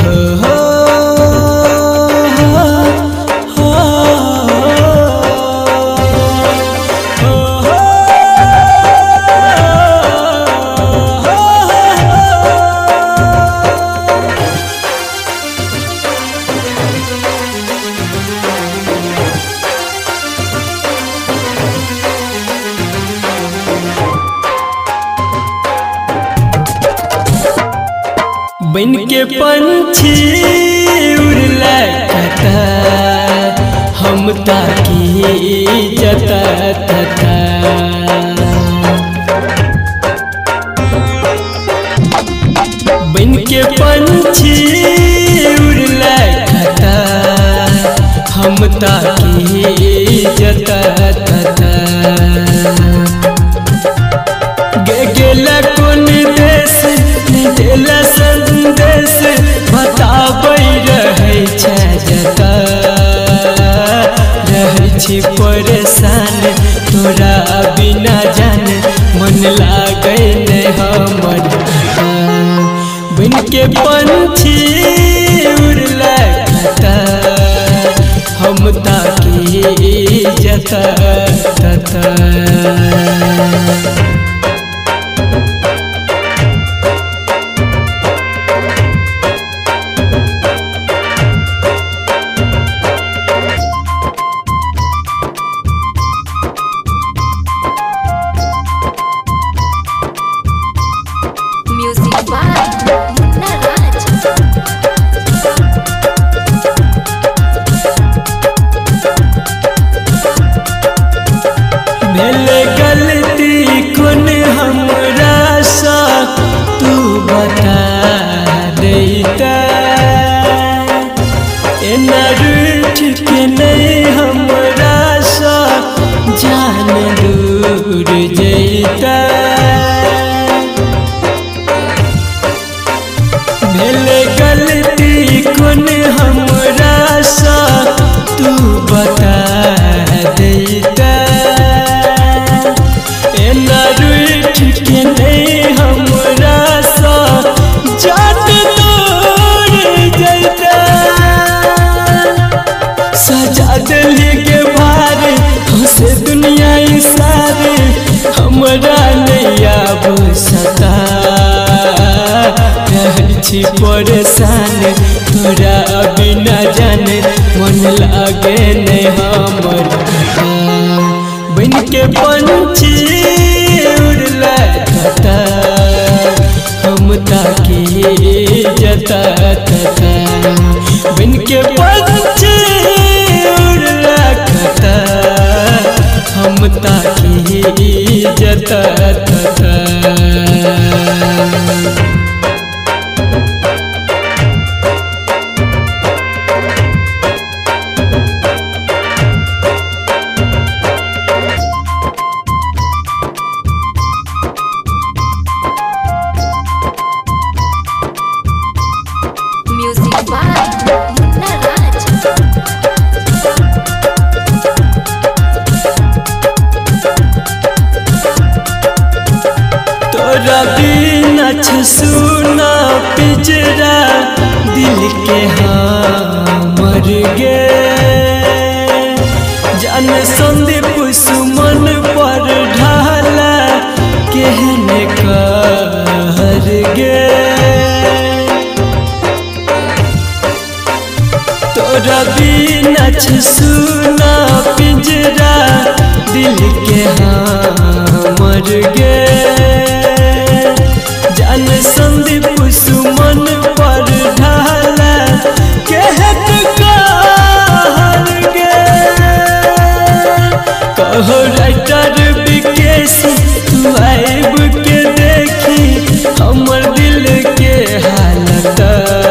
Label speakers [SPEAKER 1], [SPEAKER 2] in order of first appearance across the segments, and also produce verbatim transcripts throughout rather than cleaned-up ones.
[SPEAKER 1] बन के पंछी उड़ला कता हम ताकी जता तथा बन के पंछी उड़ला कता हम ताकी जता तथा गे गेला कोन देश देला संदेश बताबै रहै छै जता रहै छी परेशान तोरा बिना जान मन लागै नै हमर बन के पंछी उड़ला कता हम ताकी जता तथा भेले गलती कोन हमरा सा तू बता देता एना रूठ के नहीं हमरा सा जान दूर जैता भेले गलती कोन हमरा सा तू बता देता के नहीं हमरा सा जान दूर जैता सजा दिली के भार हंसे दुनिया सारे हमरा नहीं आब सता रहै छी परेशान तोरा बिना जाने मन लागे नहीं हमर बन के पंछी उड़ला कता हम ताकी जता तथा बन के पंछी उड़ला कता हम ताकी जता तथा तोरा बिना सुना पिजरा दिल के हमर गे जान संदीप सुमन पर ढाला केहने कहर गे तोरा बिना सुना पिजरा दिल के हमर गे जान संदीप सुमन पर ढाला कहत कहर गे कहो राइटर विकेश तू आइब के देखी हमर दिल के हालत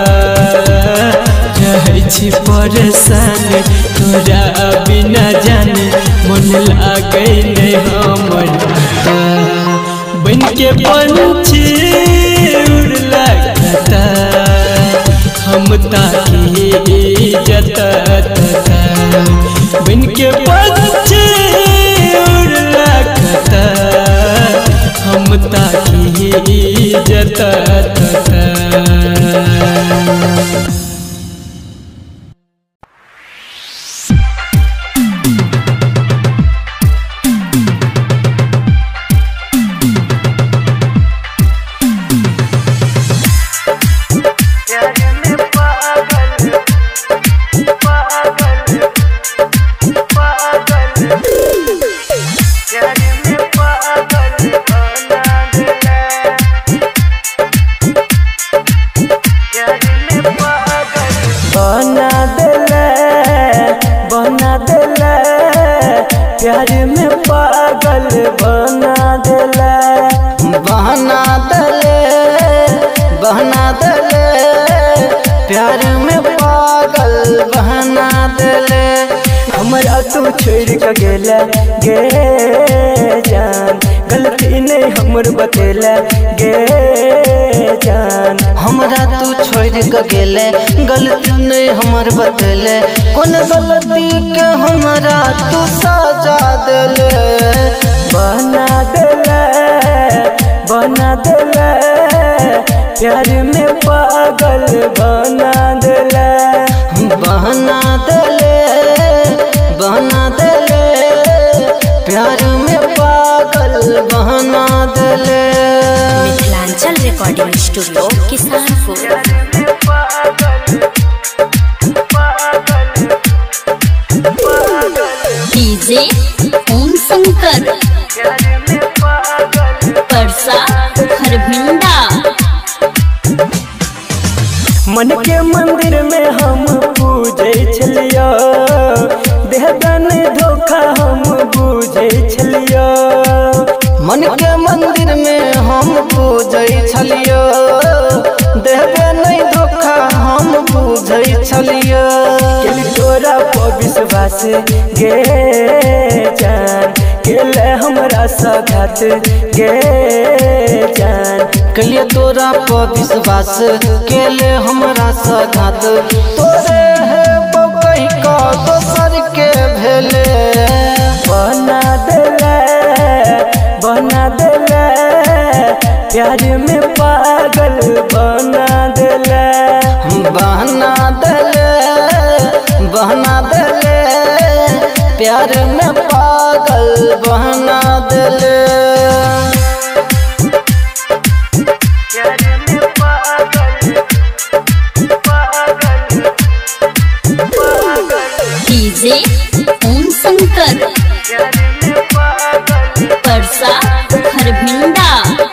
[SPEAKER 1] रहै छी परेशान तोरा बिना जाने मन लागै नहीं हमर बन के पंछी उड़ला कता हम ताकी जता तथा बन के पंछी उड़ला कता हम ताकी जता तथा
[SPEAKER 2] देले, प्यार में पागल बना देले।
[SPEAKER 1] हमरा तू छोड़ के गेला गे जान, गलती नहीं हमर बतेला गे जान।
[SPEAKER 2] हमरा तू छोड़ के गेले, गलती नहीं हमर बतेले। कौन गलती के हमरा तू सजा देले,
[SPEAKER 1] बना देले बना देले, प्यार में पागल बना देले,
[SPEAKER 2] बना देले बना देले, प्यार में पागल बना देले।
[SPEAKER 3] Mithilanchal recording studio Kisanpur. DJ Om Shankar Parsa Kharbhinda.
[SPEAKER 1] मन के मंदिर में हम पूजे छलिया, देहदान धोखा हम पूजे छलिया।
[SPEAKER 2] मन के मंदिर में हम पूजे छलियो, देहबे नहीं धोखा हम पूजे छलियो।
[SPEAKER 1] तोरा पर विश्वास गे जान, केले हमरा सघात गे जान।
[SPEAKER 2] कलिए तोरा पर विश्वास, केले हमरा सघात। तोरे है बकई का दोसर के भेले,
[SPEAKER 1] बना देले बना देले, प्यार में पागल बना देले,
[SPEAKER 2] बना देले बना देले, प्यार में पागल बना देले।
[SPEAKER 3] डीजे ओम शंकर परसा खरभिंडा।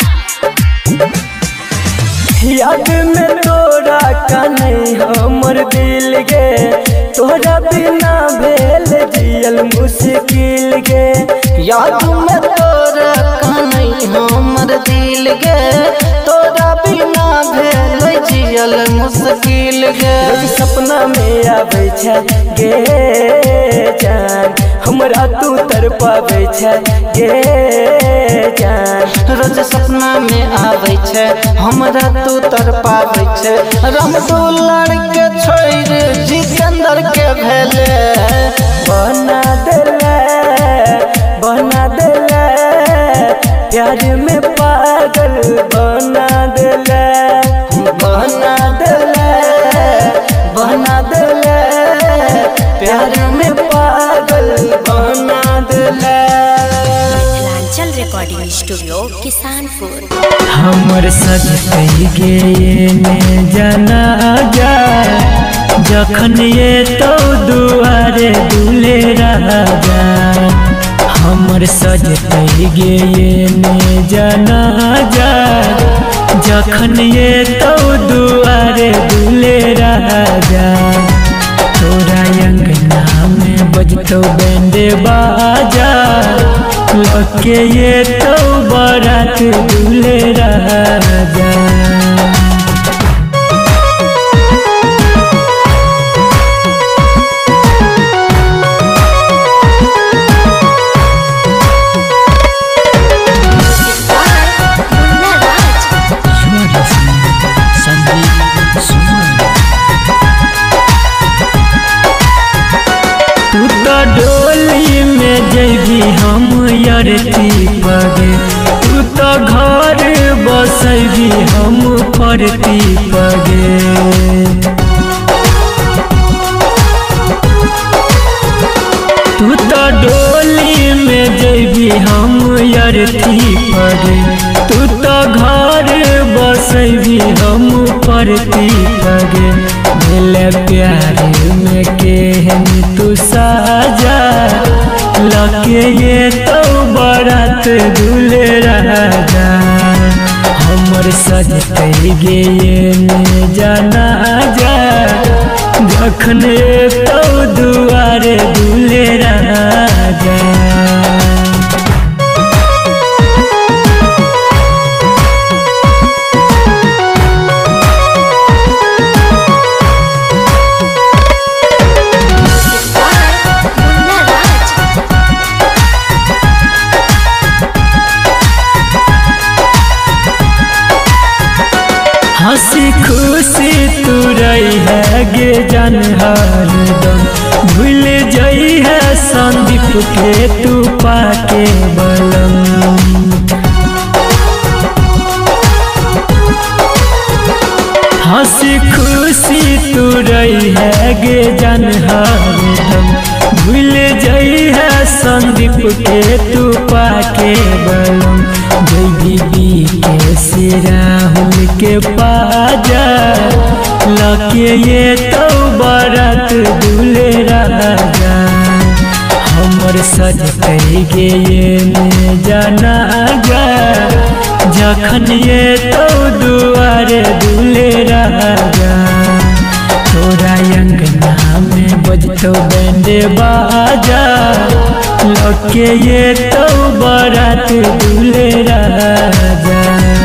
[SPEAKER 1] याद में तोरा का नहीं हमर दिल गे, तोरा बिना भेल जियल मुश्किल गे।
[SPEAKER 2] याद में तोरा का नहीं हमर दिल गे, तोरा बिना भेल जियल मुश्किल गे।
[SPEAKER 1] सपना में आबै छै गे जान, हमरा तू तरपाबै छै गे जान।
[SPEAKER 2] रोज सपना में आबै छै, हमरा तू तरपाबै छै। रामदुलार के छोड़ जितेंद्र के भेले,
[SPEAKER 1] बना देले बना देले, प्यार में पागल बना देले,
[SPEAKER 2] बना देले बना देले, प्यार में पागल बना देले।
[SPEAKER 3] Mithilanchal recording studio Kisanpur.
[SPEAKER 1] हमर सज गे ने जाना जा, जखन ये तो दुआरे दूल्हे राजा। हमर सज गे ने जाना जा, जखन ये तो दुआरे दूल्हे राजा। तोरा अंगना में बजतो बैंड बाजा, लके ये तो बारात दूल्हे राजा। तू तो डोली में जैबी हम यरती पगे, तू तो घर बसैबी हम परती पगे। तू तो डोली में जैबी हम यरती पगे, तू तो घर बसैबी हम परती पगे। भेले प्यार में केहन तू साजा, लके ये तो बारात दूल्हे राजा। हमर सजते गे ने जाना जा, जखन तो दुआरे दूल्हे राजा। हंसी खुशी तू रही है गे जान हरदम, भूल जाई है संदीप के तू पाके बलम। हंसी खुशी तू रही है गे जान हरदम, भूल जाई है संदीप के तू पाके बलम। जय बीबी के सिराहुल के पाजा लके ये तो बारात दूल्हे राजा, हमर सज गे ये में जाना गा, जखन ये तो दुआरे दूल्हे राजा। तोरा अंगना में बजतो बैंड बाजा लके ये तो बारात दूल्हे राजा।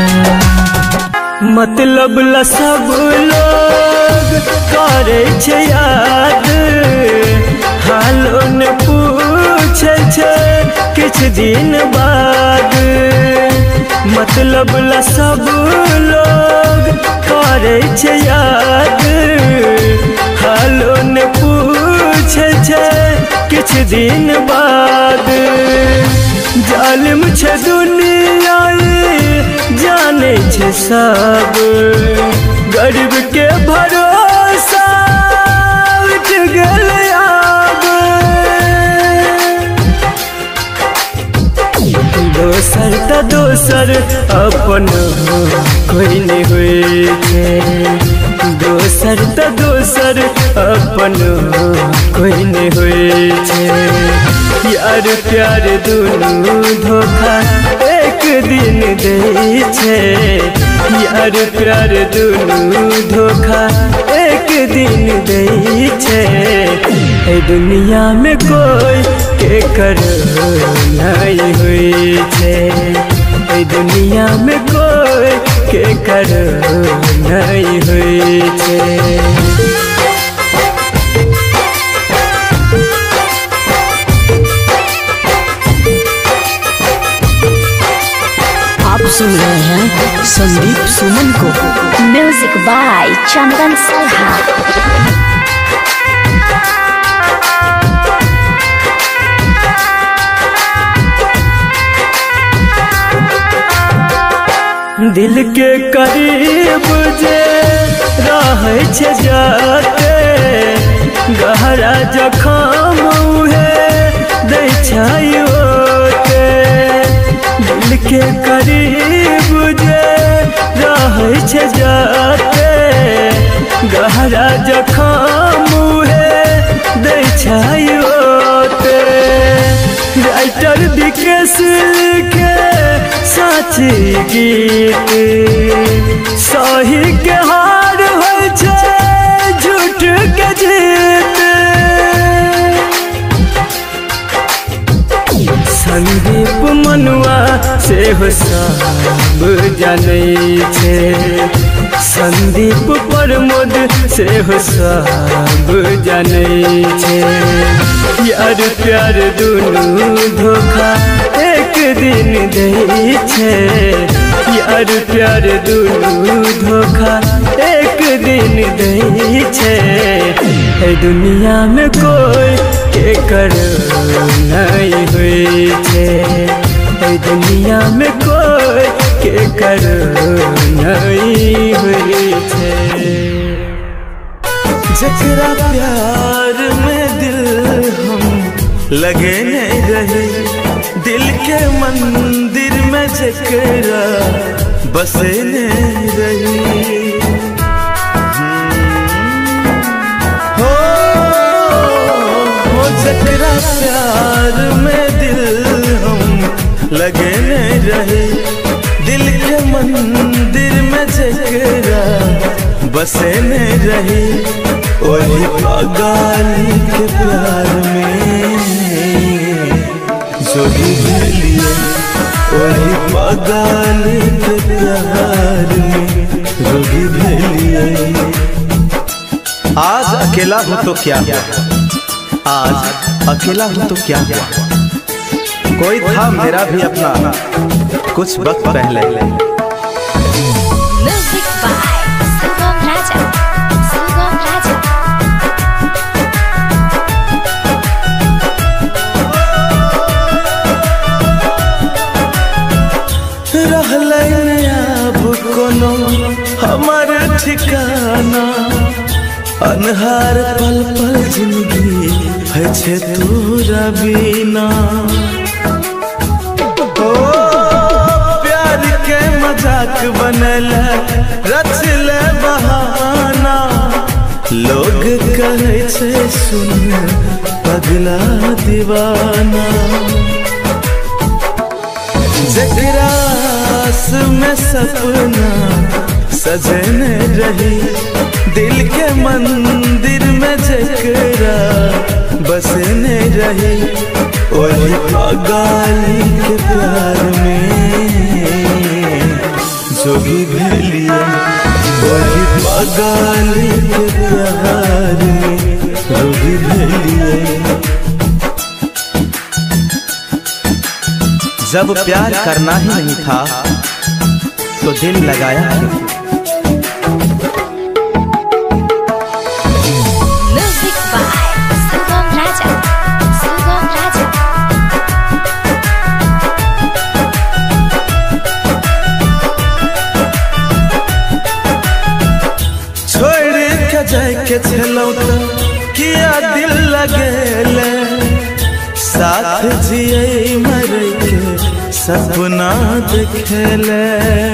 [SPEAKER 1] मतलब ला सब लोग करे छे याद, हालो ने पूछे छे किछ दिन बाद। मतलब ला सब लोग करे छे याद, हालो ने पूछे छे किछ दिन बाद। जालिम छे दुनिया जाने छे सब, गरीब के भरोसा उठ गल आब। दोसर त दोसर अपन कोई नहीं हुए छे, दोसर त दोसर अपन कोई नहीं हुए छे। यार प्यार दुनू धोखा एक दिन दे छे, यार प्यार दुनू धोखा एक दिन दे छे। ए दुनिया में कोई के कर नहीं हुई छे, ए दुनिया में कोई के कर नहीं हुई छे।
[SPEAKER 3] आप सुन रहे हैं संदीप सुमन को। म्यूजिक बाय चंदन सलहा।
[SPEAKER 1] दिल के करीब जे रहे छे जाते, गहरा जखम उहे दै छायोते। दिल के करीब जे रहे छे जाते, गहरा जखम उहे दै छायोते। राइटर विकेश लिखे साची गीत, सही के हार होय छे झूठ के जीत। संदीप मनुआ से हो सब जाने छे, संदीप प्रमोद से हो सब जाने छे। यार प्यार दुनू धोखा एक दिन दे छे, यार प्यार दुनू धोखा एक दिन दे छे। ए दुनिया में कोई के कर नहीं हुई छे, ए दुनिया में कोई के कर नहीं हुई छे।
[SPEAKER 4] जकरा प्यार में दिल हम लगे नहीं रहे, दिल के मंदिर में जकरा बसे नहीं रही। हो, हो जकरा प्यार में दिल हम लगे नहीं रहे, दिल के मंदिर में जकरा बसे नहीं रही। वही पागल के प्यार में जो लिए, वही पागल के प्यार में रोगी भेलिए।
[SPEAKER 5] आज अकेला हूँ तो क्या हुआ, आज अकेला हूँ तो क्या हुआ, कोई था मेरा भी अपना कुछ वक्त पहले।
[SPEAKER 3] म्यूजिक बाय
[SPEAKER 4] ठिकाना अनहार पल पल जिंदगी है छे तोरा बिना। ओ प्यार के मजाक बनल रच ले बहाना, लोग कहे छे सुन पगला दीवाना। जकरास में सपना सजने रही, दिल के मंदिर में जकरा बसने रही, वही पागली के प्यार में जोगी भेलिए, वही पागली के प्यार में जोगी भेलिए।
[SPEAKER 5] जब प्यार करना ही नहीं था तो दिल लगाया क्यों?
[SPEAKER 3] Music by Sugam Raja, Sugam Raja.
[SPEAKER 4] छोड़ के जाए के छलौ तो किया दिल लगेले, साथ जिये मरे के सपना देखेले।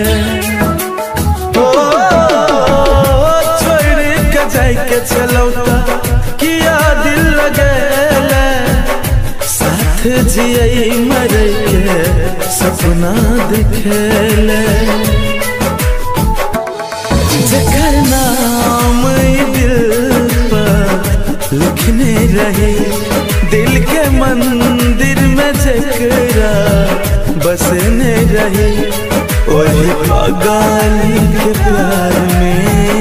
[SPEAKER 4] ओ छोड़ के जाए के छलौ तो किया दिल लगेले, साथ जिये मरे के सपना देखेले। जकर नाम दिल पर लिखने रहे, दिल के मंदिर में जकरा बसने रहे, वही पागली के प्यार में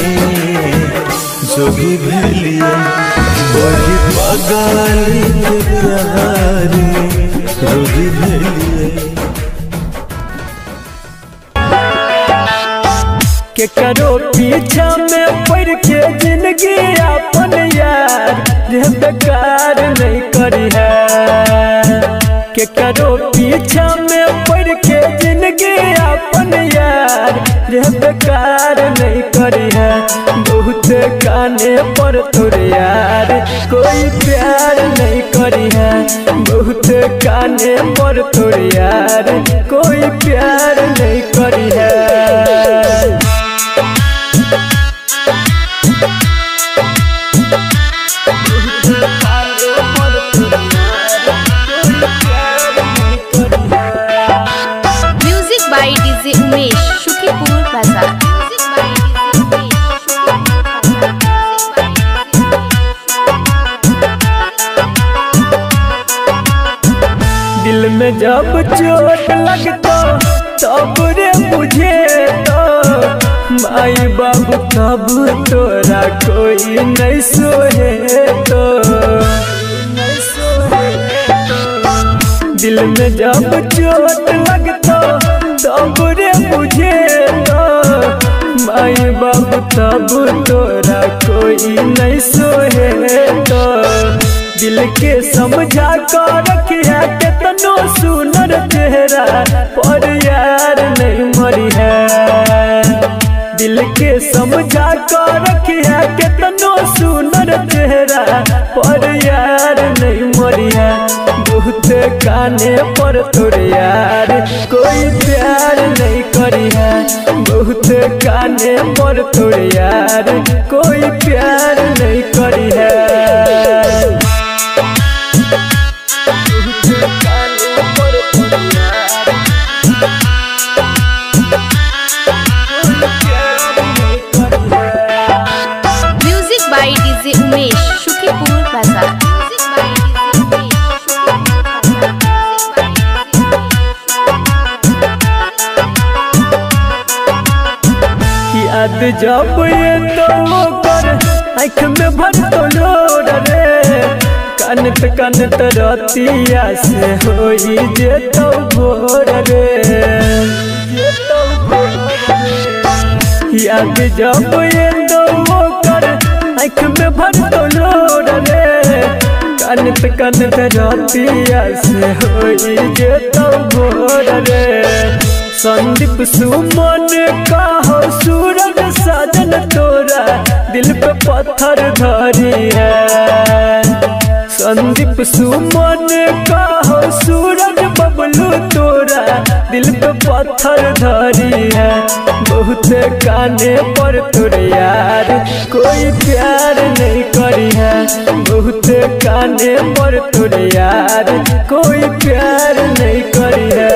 [SPEAKER 4] जोगी भेलिए, वही पागली के प्यार में जोगी भेलिए।
[SPEAKER 1] के करो पीछा में पड़ के जिंदगी अपन यार रे बेकार नहीं करी है। के करो पीछा में पड़ के जिंदगी अपन यार रे बेकार नहीं करी है। बहुत काने पर तोरे यार कोई प्यार नहीं करी है, बहुत काने पर तोरे यार कोई प्यार नहीं करी है।
[SPEAKER 3] Music by DJ Umesh, Shukipur Bazar. Music by DJ Umesh,
[SPEAKER 1] दिल में जब चोट लगता तब रे मुझे तो माई बाबू तब तोरा कोई नहीं सोहे तो। दिल में जब चोट लगता तब रे मुझे तो माई बाबू तब तोरा कोई नहीं सोहे तो। दिल के समझा कर रखिया कितनो सुनर चेहरा पर यार नहीं मरी है। दिल के समझा कर रखिया कितनो सुनर चेहरा पर यार नहीं मरी है। बहुत काने पर तोरे यार कोई प्यार नहीं करी है, बहुत काने पर तोरे यार कोई प्यार नहीं करी है।
[SPEAKER 3] Music by DJ Umesh, Shukipur Bazar. Music by DJ Umesh,
[SPEAKER 1] याद जब ये तो कर आँख में भर तो लोड रे, कानत कानत रतिया से होई जे तो भोर रे। याद जब ये तो कर आँख में भर तो लोड रे, कानत कानत रतिया से होई जे तो भोर रे। संदीप सुमन का हो सूरज कौन साजन तोरा दिल पे पत्थर धरी है। संदीप सुमन का हो सूरज बबलू तोरा दिल पे पत्थर धरी है। बहुत काने पर तोरे यार कोई प्यार नहीं करी है। बहुत काने पर तोरे यार कोई प्यार नहीं करी है।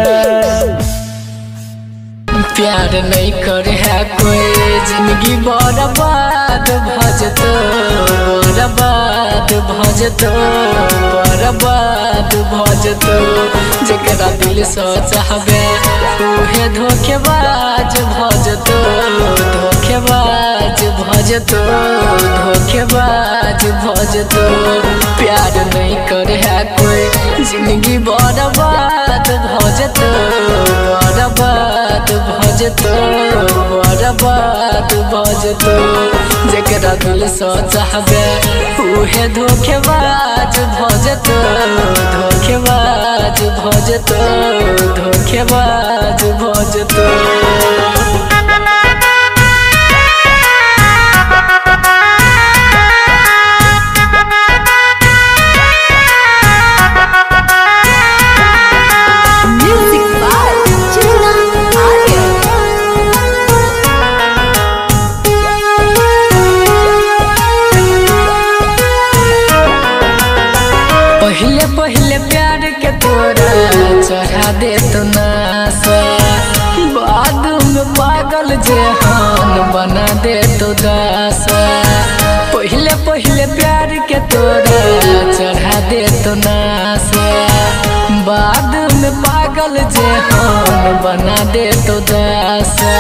[SPEAKER 6] प्यार नहीं करे है कोई जिंदगी बर्बाद भजतो बर्बाद भजतो बर्बाद भजतो जकरा दिल से चाहबे उहे धोखेबाज भजतो धोखेबाज भजतो धोखेबाज भजतो। प्यार नहीं करे है कोई जिंदगी बर्बाद भजतो बर्बाद भजतो बर्बाद भजतो जकरा दिल से चाहबे उहे धोखेबाज भजतो धोखेबाज भजतो धोखेबाज भजतो। पहले पहले प्यार के तोरा चढ़ा दे तो नासा बाद में पागल जहान बना दे तो दासा। पहले पहले प्यार के तोरा चढ़ा दे तो नासा बाद में पागल जहान बना दे तो दासा।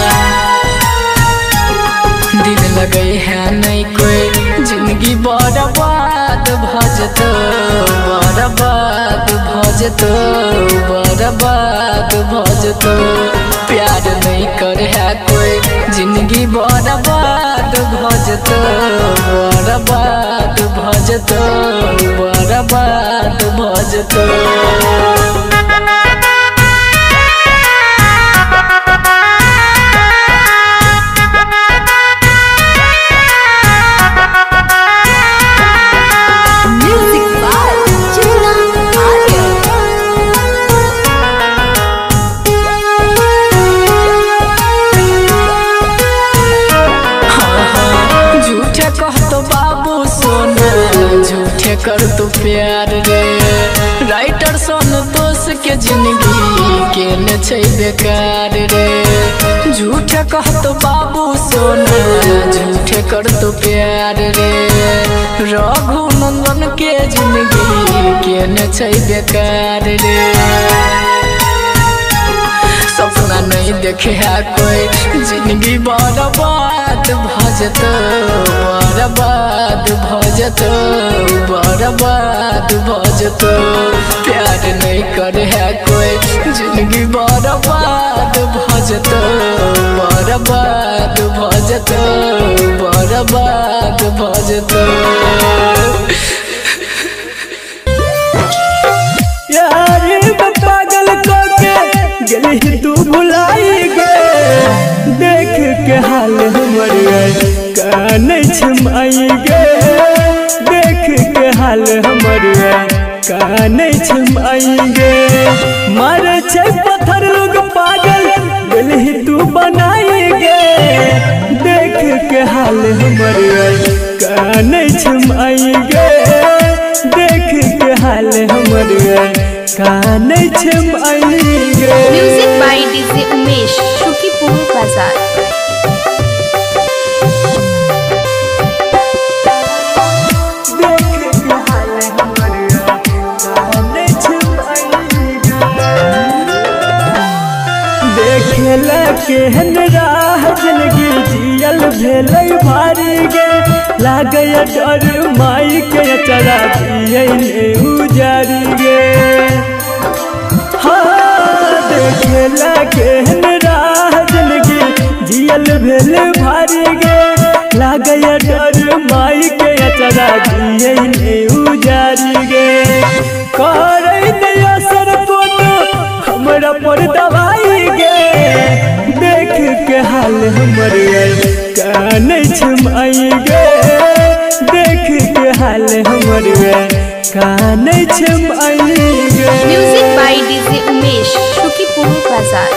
[SPEAKER 6] दिल लगे है नहीं कोई जिंदगी बर्बाद भजतो बर्बाद भजतो बर्बाद भजतो। प्यार नहीं करे है कोई जिंदगी बर्बाद भजतो बर्बाद भजतो बर्बाद भजतो। कर तो प्यार रे राइटर संतोष के जिंदगी के न छै बेकार रे। झूठे कह तो बाबू सोना झूठे कर तो प्यार रे रघुनंदन के जिंदगी के न छै बेकार रे। सपना नहीं देखे है कोई जिंदगी बर्बाद भजतो बर्बाद भजतो बर्बाद भजतो। प्यार नहीं करे है कोई जिंदगी बर्बाद भजतो बर्बाद भजतो बर्बाद भजतो।
[SPEAKER 1] यार पागल को के गली तू भुलाई गे देख के हाल हमर काने छमाई गे देख के हाल हमर काने छमाई गे। मारे छे पत्थर लोग पागल गली तू बनाई गे देख के हाल हमर काने छमाई गे देख के हाल हमर काने छमाई गे।
[SPEAKER 3] Music by DJ Umesh Shukipur Bazar.
[SPEAKER 1] देखेला केहन राह जिंदगी जियल भेलै भारी गे लागे डर माई के चरा दिए उजारी गे। हाँ देखेला केहन राह जिंदगी जियल भेल भारी गे लागे डर माई के चरा दिए उजारी गे। करे नया सर हमरा पर दवाई गे देख के हाल हमर कान छमाई गे देख के हाल हमर कान छमाई गे।
[SPEAKER 3] Music by DJ Umesh Sukhipur Bazar.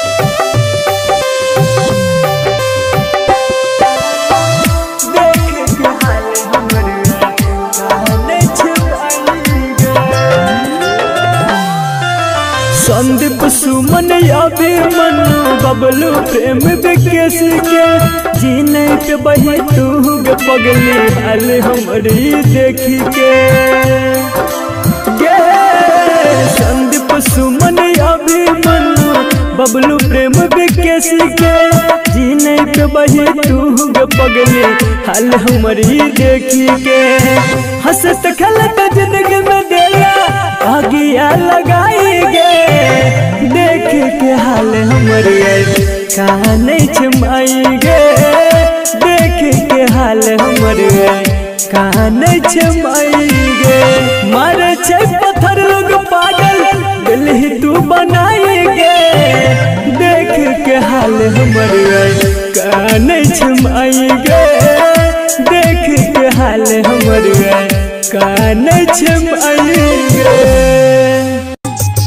[SPEAKER 1] Sandeep सुमन अभिमन्यु बबलू प्रेम विकेश के जीने के बही तू गे पगली हाल हमरी देखी के गे। संदीप सुमन अभिमन्यु बबलू प्रेम विकेश के जीने के बही तू गे पगली हाल हमरी देखी के। हंसत खेलत जिंदगी में देला आगिया लगाई गे देख के हाल हमर कान छमाई गे देख के हाल हमर कान छमाई गे। मारे छै पत्थर लोग पागल दिल ही तू बनाई गे देख के हाल हमर कान छमाई गे देख के हाल हमर कान छमाई गे।